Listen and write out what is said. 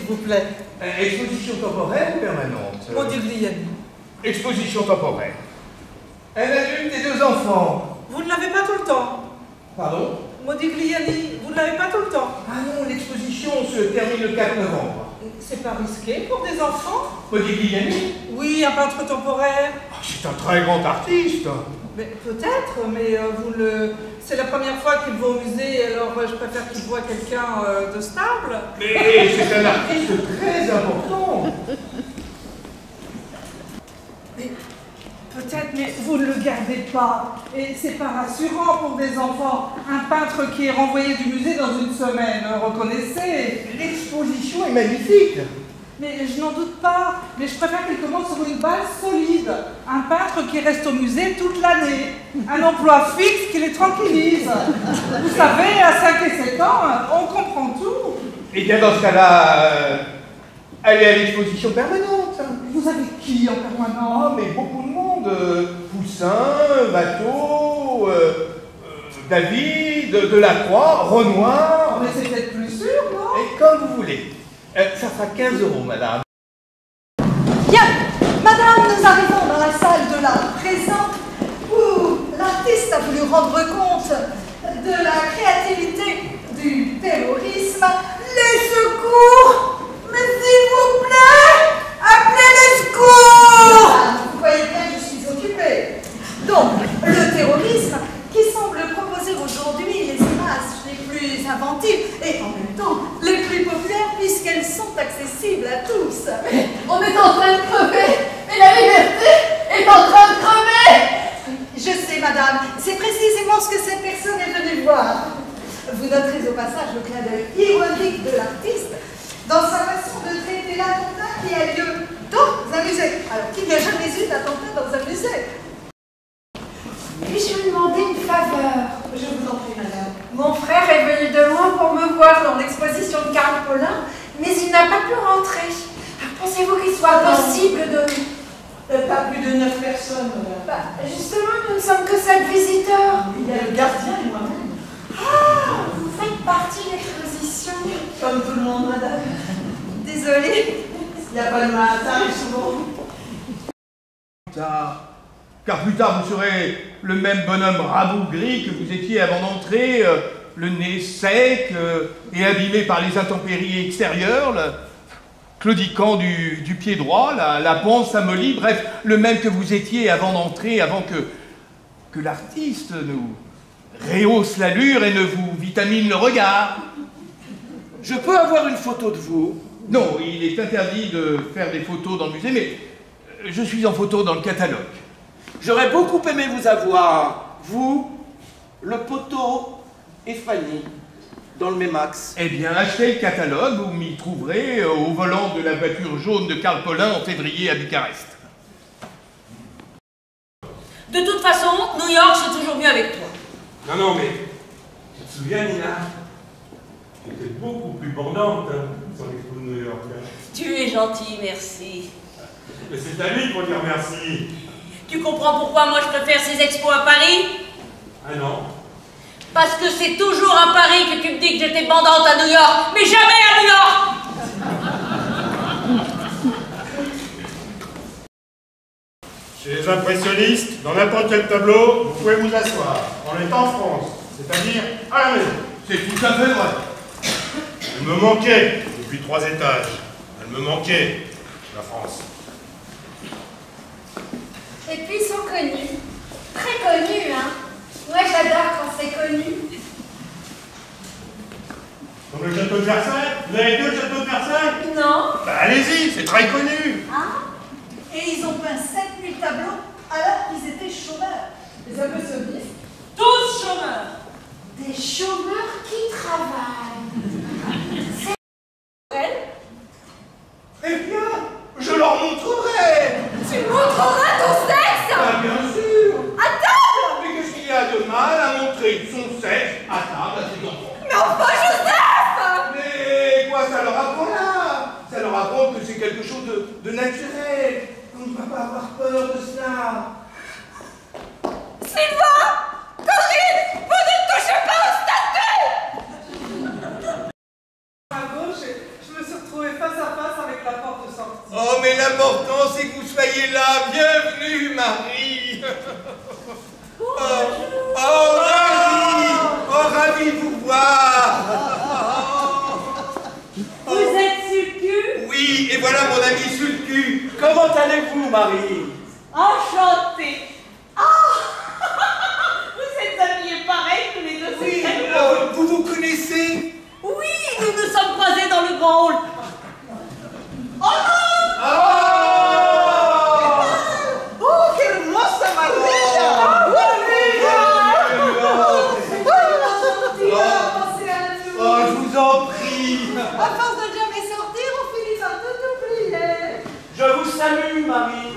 vous plaît? Exposition temporaire ou permanente? Modigliani. Exposition temporaire. Un adulte et 2 enfants. Vous ne l'avez pas tout le temps. Pardon? Modigliani, vous ne l'avez pas tout le temps. Ah non, l'exposition se termine le 4 novembre. C'est pas risqué pour des enfants? Modigliani? Oui, un peintre temporaire. Oh, c'est un très grand artiste. Mais peut-être, mais c'est la première fois qu'il va au musée, alors je préfère qu'il voit quelqu'un de stable. Mais c'est un artiste très important. Mais peut-être, mais vous ne le gardez pas. Et c'est pas rassurant pour des enfants. Un peintre qui est renvoyé du musée dans une semaine, reconnaissez. L'exposition est magnifique. Mais je n'en doute pas. Mais je préfère qu'il commence sur une base solide. Un peintre qui reste au musée toute l'année. Un emploi fixe qui les tranquillise. Vous savez, à 5 et 7 ans, on comprend tout. Eh bien, dans ce cas-là, allez à l'exposition permanente. Vous avez qui en permanence? Ah, mais beaucoup de monde. Poussin, Watteau, David, Delacroix, Renoir. Mais c'est peut-être plus sûr, non? Et comme vous voulez. Ça fera 15 €, madame. Bien, madame, nous arrivons dans la salle de l'art présent où l'artiste a voulu rendre compte de la créativité, du terrorisme. Les secours! Mais s'il vous plaît, appelez les secours! Vous voyez bien que je suis occupée. Donc, le terrorisme qui semble proposer aujourd'hui les images les plus inventives et en même temps les plus populaires puisqu'elles sont accessibles à tous. Mais on est en train de crever et la liberté est en train de crever. Je sais, madame, c'est précisément ce que cette personne est venue voir. Vous noterez au passage le clin d'œil ironique de l'artiste dans sa façon de traiter l'attentat qui a lieu dans un musée. Alors qu'il n'y a jamais eu d'attentat dans un musée. Puis-je vous demander une faveur? Je vous en prie, madame. Mon frère est venu de loin pour me voir dans l'exposition de Karl Paulin, mais il n'a pas pu rentrer. Pensez-vous qu'il soit possible de... Pas plus de 9 personnes, madame. Bah, justement, nous ne sommes que 7 visiteurs. Il y a le gardien et moi-même. Ah, vous faites partie de l'exposition. Comme tout le monde, madame. Désolée. Il n'y a pas de mal, ça arrive souvent. Car plus tard, vous serez le même bonhomme rabougri que vous étiez avant d'entrer, le nez sec et abîmé par les intempéries extérieures, claudiquant du pied droit, la panse amollie, bref, le même que vous étiez avant d'entrer, avant que l'artiste nous rehausse l'allure et ne vous vitamine le regard. Je peux avoir une photo de vous? Non, il est interdit de faire des photos dans le musée, mais je suis en photo dans le catalogue. J'aurais beaucoup aimé vous avoir, vous, le poteau et Fanny, dans le même axe. Eh bien, achetez le catalogue, vous m'y trouverez au volant de la voiture jaune de Karl Paulin en février à Bucarest. De toute façon, New York, c'est toujours mieux avec toi. Non, mais tu te souviens, Nina? Tu étais beaucoup plus bandante sur l'expo de New York. Tu es gentil, merci. Mais c'est à lui qu'il faut dire merci. Tu comprends pourquoi moi je préfère ces expos à Paris? Ah non? Parce que c'est toujours à Paris que tu me dis que j'étais bandante à New York, mais jamais à New York! Chez les impressionnistes, dans n'importe quel tableau, vous pouvez vous asseoir. On est en France, c'est-à-dire à la maison. C'est tout à fait vrai. Elle me manquait depuis 3 étages. Elle me manquait, la France. Et puis ils sont connus. Très connus, hein. Moi j'adore quand c'est connu. Comme le château de Versailles? Vous avez été au château de Versailles? Non. Bah allez-y, c'est très connu. Hein? Et ils ont peint 7000 tableaux alors qu'ils étaient chômeurs. Les impressionnistes. Tous chômeurs! Des chômeurs qui travaillent. Eh bien, je leur montrerai. Tu montreras ton sexe? Ah, bien sûr. À table? Mais qu'est-ce qu'il y a de mal à montrer son sexe à table à ses enfants? Mais enfin, Joseph! Mais quoi, ça leur apprend là? Ça leur apprend que c'est quelque chose de naturel. On ne va pas avoir peur de cela. Sylvain! Corinne! Vous ne touchez pas aux statues! À gauche, je me suis retrouvée face à Oh, mais l'important, c'est que vous soyez là. Bienvenue, Marie. Marie. Oh, ravi de vous voir. Vous êtes Sulcu? Oui, et voilà mon ami Sulcu. Comment allez-vous, Marie? Enchantée. Ah vous êtes habillés pareil tous les deux, c'est très drôle. Vous vous connaissez? Oui, nous nous sommes croisés dans le grand hall. Oh non! ¡Oh, qué hermosa María! Oh, je vous en prie. À force de jamais sortir, on finit par tout oublier. Je vous salue, Marie.